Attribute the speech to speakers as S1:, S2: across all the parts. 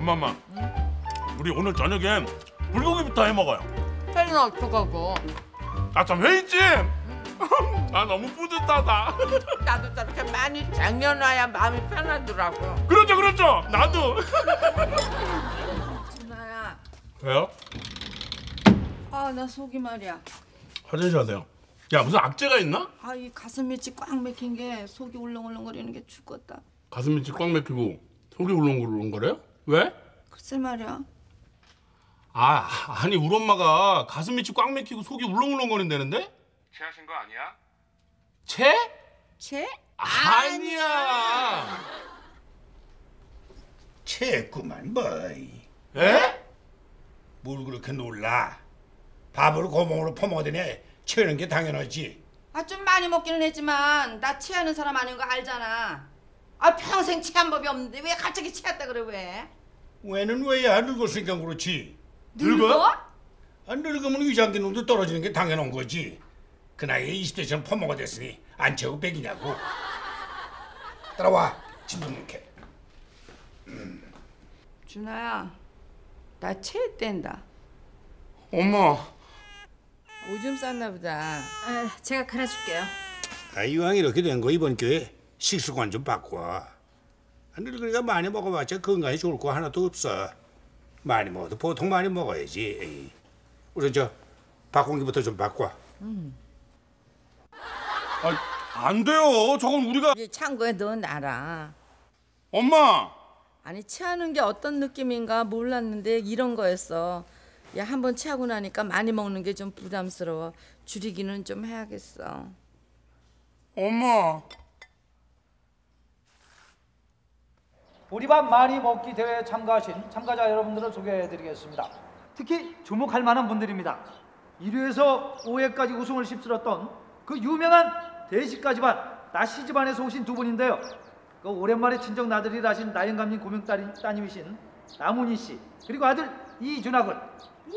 S1: 엄마. 우리 오늘 저녁엔 불고기부터 해 먹어요.
S2: 회는 어떡하고?
S1: 아, 참 회 있지? 아, 너무 뿌듯하다.
S2: 나도 저렇게 많이 쟁여놔야 마음이 편하더라고.
S1: 그렇죠. 나도.
S3: 준아야.
S1: 왜요?
S3: 아, 나 속이 말이야.
S1: 화장실 하세요. 야, 무슨 악재가 있나?
S3: 아, 이 가슴 밑이 꽉 막힌 게 속이 울렁울렁거리는 게 죽겠다.
S1: 가슴 밑이 꽉 막히고 속이 울렁울렁거려요? 왜?
S3: 글쎄 말이야.
S1: 아니 우리 엄마가 가슴 밑이 꽉 막히고 속이 울렁울렁거린다는데? 체하신 거 아니야? 체?
S3: 체?
S1: 아니야.
S4: 체했구만 뭐.
S1: 에?
S4: 뭘 그렇게 놀라? 밥을 고봉으로 퍼먹으더니 체하는 게 당연하지.
S3: 아, 좀 많이 먹기는 했지만 나 체하는 사람 아닌 거 알잖아. 아, 평생 체한 법이 없는데 왜 갑자기 체했다 그래 왜?
S4: 왜는 왜야? 늙었으니까 그렇지.
S3: 늙어?
S4: 안 늙으면 위장기능도 떨어지는 게 당연한 거지. 그 나이에 20대처럼 퍼먹어 됐으니 안 채우고 백이냐고. 따라와. 짐 좀 넣게.
S3: 준아야, 나 체했댄다.
S1: 엄마.
S2: 오줌 쌌나 보다.
S3: 아, 제가 갈아줄게요.
S4: 이왕 이렇게 된 거 이번 기회에 식습관 좀 바꿔. 안 늙으니까 많이 먹어봤자 건강에 좋을 거 하나도 없어. 많이 먹어도 보통 많이 먹어야지. 에이. 우선 밥공기부터 좀 바꿔.
S1: 안 돼요. 저건 우리가.
S2: 이 창고에 넣어놔라.
S1: 엄마.
S2: 아니 체하는 게 어떤 느낌인가 몰랐는데 이런 거였어. 야, 한번 체하고 나니까 많이 먹는 게 좀 부담스러워. 줄이기는 좀 해야겠어.
S1: 엄마.
S5: 보리밥 많이 먹기 대회에 참가하신 참가자 여러분들을 소개해드리겠습니다. 특히 주목할 만한 분들입니다. 1회에서 5회까지 우승을 휩쓸었던 그 유명한 대식가집안 나씨 집안에서 오신 두 분인데요. 그 오랜만에 친정 나들이를 하신 나영감님 고명 따님이신 나문희 씨, 그리고 아들 이준하 군.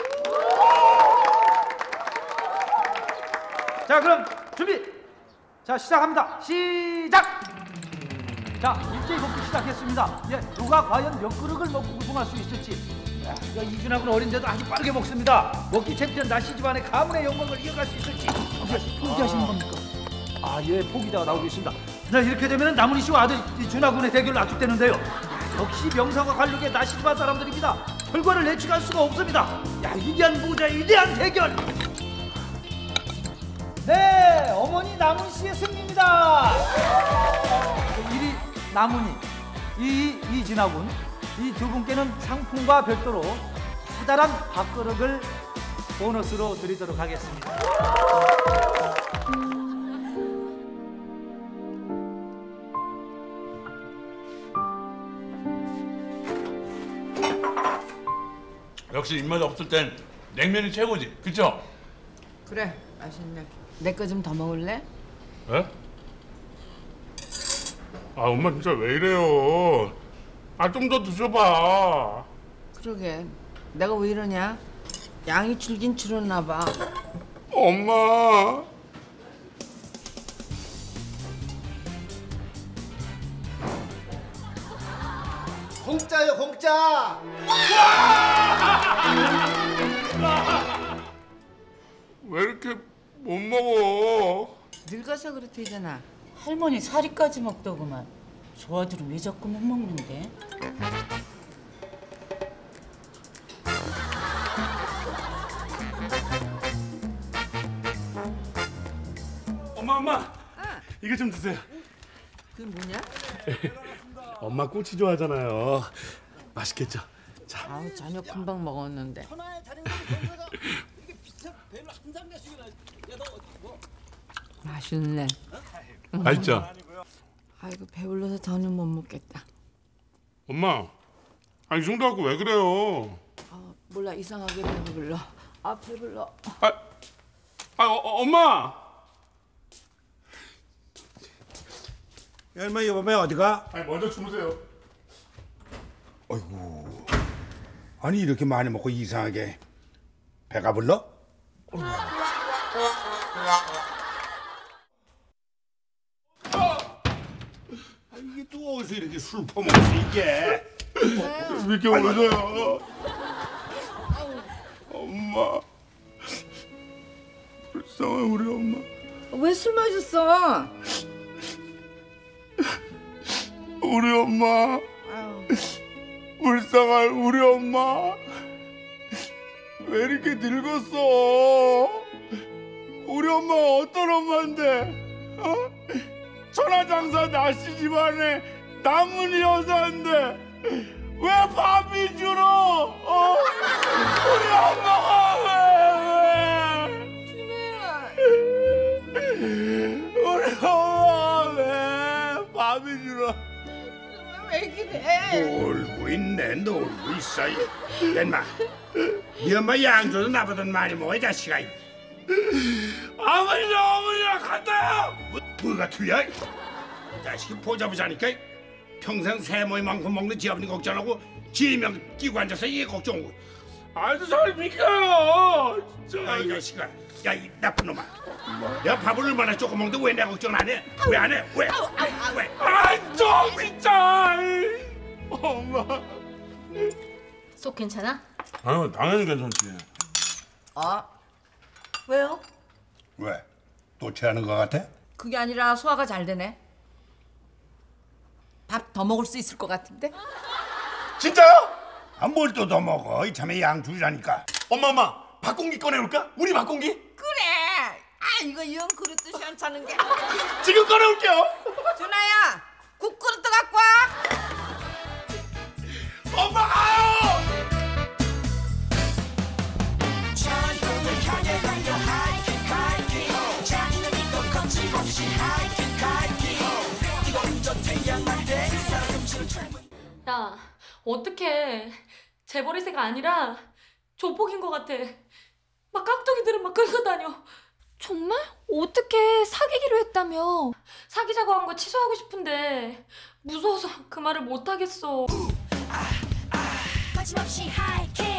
S5: 자, 그럼 준비. 자, 시작합니다. 시작. 자, 일제히 먹기 시작했습니다. 예, 누가 과연 몇 그릇을 먹고 우승할 수 있을지. 야, 이준하군 어린데도 아주 빠르게 먹습니다. 먹기 챔피언 나씨 집안의 가문의 영광을 이어갈 수 있을지. 포기하시는 겁니까? 예, 포기자가 나오고 있습니다. 자, 이렇게 되면 나문희 씨와 아들 이준하군의 대결을 놔두겠는데요. 역시 명사와 관록의 나씨 집안 사람들입니다. 결과를 예측할 수가 없습니다. 야, 위대한 보자의 위대한 대결. 네, 어머니 나문희 씨의 승리입니다. 1위 나문희, 2위 이진아군. 이 두 분께는 상품과 별도로 커다란 밥그릇을 보너스로 드리도록 하겠습니다.
S1: 역시 입맛 없을 땐 냉면이 최고지. 그쵸?
S2: 그래, 맛있네. 내 거 좀 더 먹을래?
S1: 에? 엄마 진짜 왜 이래요? 좀 더 드셔봐.
S2: 그러게, 내가 왜 이러냐? 양이 줄긴 줄었나 봐.
S1: 엄마.
S6: 공짜요, 공짜.
S1: 왜 이렇게 못 먹어?
S2: 늙어서 그렇대잖아.
S7: 할머니 사리까지 먹더구만. 저 아들은 왜 자꾸 못 먹는데?
S1: 엄마. 이거 좀 드세요.
S2: 그게 뭐냐?
S1: 엄마 꼬치 좋아하잖아요. 맛있겠죠? 자.
S2: 아우, 저녁 금방 먹었는데. 맛있네.
S1: 맛있죠?
S2: 아이고, 배불러서 더는 못 먹겠다.
S1: 엄마. 이 정도 갖고 왜 그래요?
S2: 몰라, 이상하게 배불러. 배불러.
S1: 엄마.
S4: 야, 인마 이번에 어디가?
S1: 먼저 주무세요.
S4: 어이구. 아니 이렇게 많이 먹고 이상하게 배가 불러? 이게 또 어디서 이렇게 술 퍼먹었어 이게?
S1: 가슴이 울어요. 엄마. 불쌍해 우리 엄마.
S2: 왜 술 마셨어?
S1: 우리 엄마.
S2: 아유.
S1: 불쌍할 우리 엄마. 왜 이렇게 늙었어? 우리 엄마가 어떤 엄마인데? 어? 천하장사 나씨 집안에 남은 여자인데 왜 밥이 줄어? 어? 우리 엄마가 왜? 우리 엄마가 왜 밥이 줄어?
S2: 왜 그래?
S4: 놀고 있네, 놀고 있어. 마, 네 엄마 양조도 나보다 많이 먹어, 이 자식아.
S1: 아버지랑 어머니랑 같아요.
S4: 뭐가 틀려? 이 자식이 보자보자니까 평생 세모이만큼 먹는 지 아버님 걱정하고 지명 끼고 앉아서 이게 걱정하고.
S1: 아주 잘 비켜요. 진짜.
S4: 야, 이 자식아, 야, 이 나쁜 놈아. 내가 밥을 얼마나 조금 먹는데 왜 내 걱정 안 해? 왜 안 해? 왜? 왜?
S1: 좀 진짜. 엄마.
S3: 속 괜찮아?
S1: 아유 당연히 괜찮지.
S2: 왜요?
S4: 왜? 또 체하는 것 같아?
S2: 그게 아니라 소화가 잘 되네. 밥 더 먹을 수 있을 것 같은데?
S1: 진짜요?
S4: 아, 뭘 또 더 먹어? 이참에 양줄이라니까.
S1: 엄마 밥공기 꺼내올까? 우리 밥공기?
S2: 그래. 아 이거 영 그릇도 시원찮은 게.
S1: 지금 꺼내올게요.
S2: 준아야, 국그릇도 갖고 와.
S1: 엄마 가요.
S8: 야, 어떡해. 재벌이세가 아니라 조폭인 것 같아. 막 깍두기들은 막 끌고다녀.
S9: 정말? 어떻게 사귀기로 했다며?
S8: 사귀자고 한 거 취소하고 싶은데 무서워서 그 말을 못하겠어.
S9: 거침없이 하이킥